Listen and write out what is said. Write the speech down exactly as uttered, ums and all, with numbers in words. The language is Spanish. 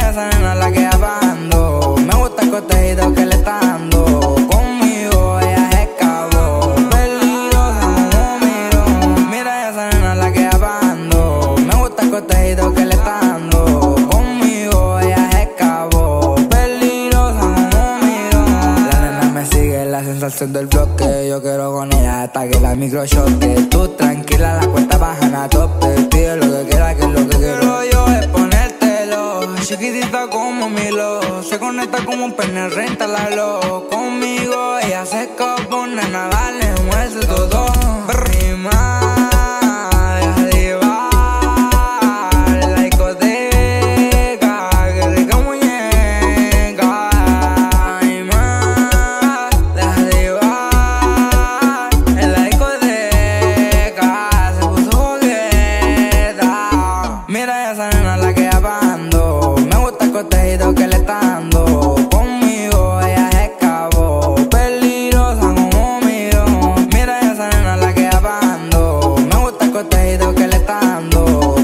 esa nena la que apagando. Me gusta el cotejido que le está dando. Conmigo ella se escapó, peligrosa como miró. Mira esa nena la que apagando. Me gusta el cotejido que le está dando. Conmigo ella se escapó, peligrosa como miró. La nena me sigue, la sensación del bloque. Yo quiero con ella hasta que la micro choque. Tú tranquila, la cuenta bajan a tope. Pide lo que quiera, que es lo que quiero yo es ponértelo. Chiquitita como Milo, se conecta como un pene, rentálalo. Conmigo ella se escapó, nena, dale, muestre todo. Rima. Mira esa nena la que apagando. Me gusta el cotejido que le está dando. Conmigo ella se escapó, peligrosa como miró. Mira esa nena la que apagando. Me gusta el cotejido que le está dando.